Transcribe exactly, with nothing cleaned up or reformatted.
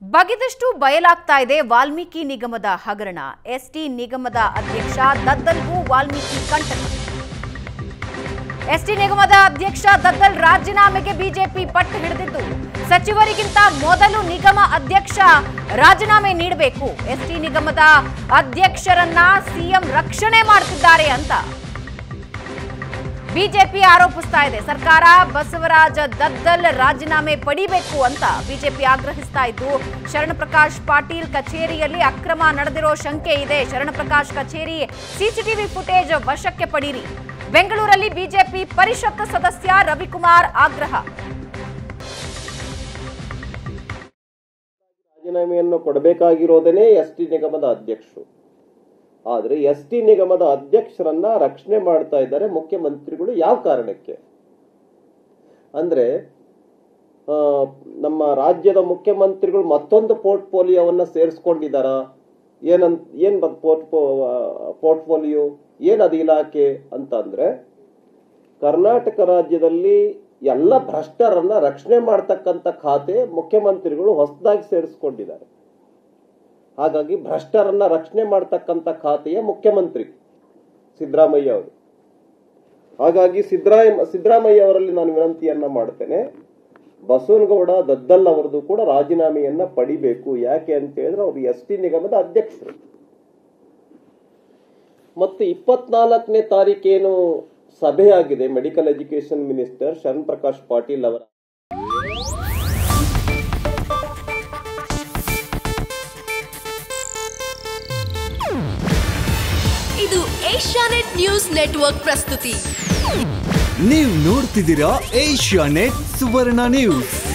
ಬಗೆದಷ್ಟು ಬಯಲಾಗ್ತಾ ಇದೆ ವಾಲ್ಮೀಕಿ ನಿಗಮದ ಹಗರಣ. ಎಸ್ಟಿ ನಿಗಮದ ಅಧ್ಯಕ್ಷ ದದ್ದಲ್ಗೂ ವಾಲ್ಮೀಕಿ ಕಂಟಕ. ಎಸ್ಟಿ ನಿಗಮದ ಅಧ್ಯಕ್ಷ ದದ್ದಲ್ ರಾಜೀನಾಮೆಗೆ ಬಿಜೆಪಿ ಪಟ್ಟು ಹಿಡಿದಿದ್ದು, ಸಚಿವರಿಗಿಂತ ಮೊದಲು ನಿಗಮ ಅಧ್ಯಕ್ಷ ರಾಜೀನಾಮೆ ನೀಡಬೇಕು. ಎಸ್ಟಿ ನಿಗಮದ ಅಧ್ಯಕ್ಷರನ್ನ ಸಿಎಂ ರಕ್ಷಣೆ ಮಾಡ್ತಿದ್ದಾರೆ ಅಂತ ಬಿಜೆಪಿ ಆರೋಪಿಸ್ತಾ ಇದೆ. ಸರ್ಕಾರ ಬಸವರಾಜ ದದ್ದಲ್ ರಾಜೀನಾಮೆ ಪಡಿಬೇಕು ಅಂತ ಬಿಜೆಪಿ ಆಗ್ರಹಿಸ್ತಾ ಇದ್ದು, ಶರಣ ಪ್ರಕಾಶ್ ಪಾಟೀಲ್ ಕಚೇರಿಯಲ್ಲಿ ಅಕ್ರಮ ನಡೆದಿರೋ ಶಂಕೆ ಇದೆ. ಶರಣ ಪ್ರಕಾಶ್ ಕಚೇರಿ ಸಿಸಿಟಿವಿ ಫುಟೇಜ್ ವಶಕ್ಕೆ ಪಡೀರಿ. ಬೆಂಗಳೂರಲ್ಲಿ ಬಿಜೆಪಿ ಪರಿಷತ್ ಸದಸ್ಯ ರವಿಕುಮಾರ್ ಆಗ್ರಹ. ರಾಜೀನಾಮೆಯನ್ನು ಕೊಡಬೇಕಾಗಿರೋದೇನೆ ಎಸ್ಟಿ ನಿಗಮದ ಅಧ್ಯಕ್ಷರು. ಆದ್ರೆ ಎಸ್ಟಿ ನಿಗಮದ ಅಧ್ಯಕ್ಷರನ್ನ ರಕ್ಷಣೆ ಮಾಡ್ತಾ ಇದ್ದಾರೆ ಮುಖ್ಯಮಂತ್ರಿಗಳು. ಯಾವ ಕಾರಣಕ್ಕೆ ಅಂದ್ರೆ ನಮ್ಮ ರಾಜ್ಯದ ಮುಖ್ಯಮಂತ್ರಿಗಳು ಮತ್ತೊಂದು ಪೋರ್ಟ್ಫೋಲಿಯೋವನ್ನ ಸೇರಿಸ್ಕೊಂಡಿದಾರ ಏನಂತ ಏನ್ ಪೋರ್ಟ್ಫೋಲಿಯೋ ಏನದು ಇಲಾಖೆ ಅಂತ ಅಂದ್ರೆ, ಕರ್ನಾಟಕ ರಾಜ್ಯದಲ್ಲಿ ಎಲ್ಲ ಭ್ರಷ್ಟರನ್ನ ರಕ್ಷಣೆ ಮಾಡ್ತಕ್ಕಂಥ ಖಾತೆ ಮುಖ್ಯಮಂತ್ರಿಗಳು ಹೊಸದಾಗಿ ಸೇರಿಸ್ಕೊಂಡಿದ್ದಾರೆ. ಹಾಗಾಗಿ ಭ್ರಷ್ಟರನ್ನ ರಕ್ಷಣೆ ಮಾಡ್ತಕ್ಕಂಥ ಖಾತೆಯ ಮುಖ್ಯಮಂತ್ರಿ ಸಿದ್ದರಾಮಯ್ಯ ಅವರು. ಹಾಗಾಗಿ ಸಿದ್ದರಾಮ ಸಿದ್ದರಾಮಯ್ಯ ಅವರಲ್ಲಿ ನಾನು ವಿನಂತಿಯನ್ನ ಮಾಡ್ತೇನೆ, ಬಸವನಗೌಡ ದದ್ದಲ್ ಅವರದು ಕೂಡ ರಾಜೀನಾಮೆಯನ್ನ ಪಡಿಬೇಕು. ಯಾಕೆ ಅಂತ ಹೇಳಿದ್ರೆ ಅವರು ಎಸ್ ಟಿ ನಿಗಮದ ಅಧ್ಯಕ್ಷರು. ಮತ್ತು ಇಪ್ಪತ್ನಾಲ್ಕನೇ ತಾರೀಕೇನು ಸಭೆಯಾಗಿದೆ medical education minister Sharan Prakash Patil ಅವರ. ಇದು ಏಷ್ಯಾನೆಟ್ ನ್ಯೂಸ್ ನೆಟ್ವರ್ಕ್ ಪ್ರಸ್ತುತಿ. ನೀವು ನೋಡ್ತಿದ್ದೀರಾ ಏಷ್ಯಾನೆಟ್ ಸುವರ್ಣ ನ್ಯೂಸ್.